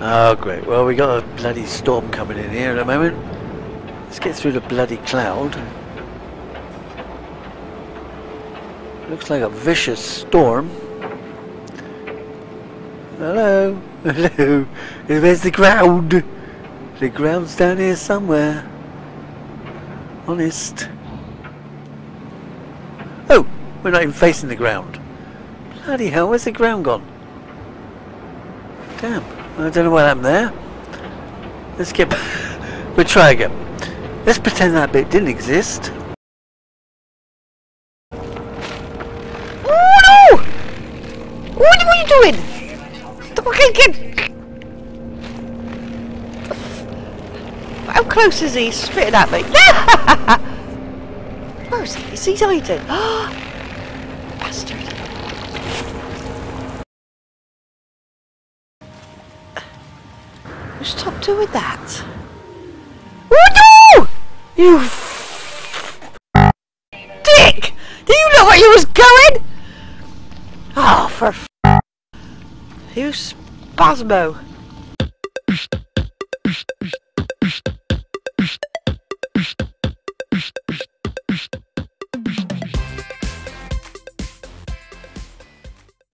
Oh great, well we got a bloody storm coming in here at the moment. Let's get through the bloody cloud. Looks like a vicious storm. Hello, hello. Where's the ground? The ground's down here somewhere. Honest. Oh, we're not even facing the ground. Bloody hell, where's the ground gone? Damn, I don't know what happened there. Let's get... we'll try again. Let's pretend that bit didn't exist. Oh no! What are you doing? How close is he spitting at me? Where is he? Is he hiding? Bastard. Stop doing that. Oh no! You dick! Do you know where you was going? Oh, for you spasmo.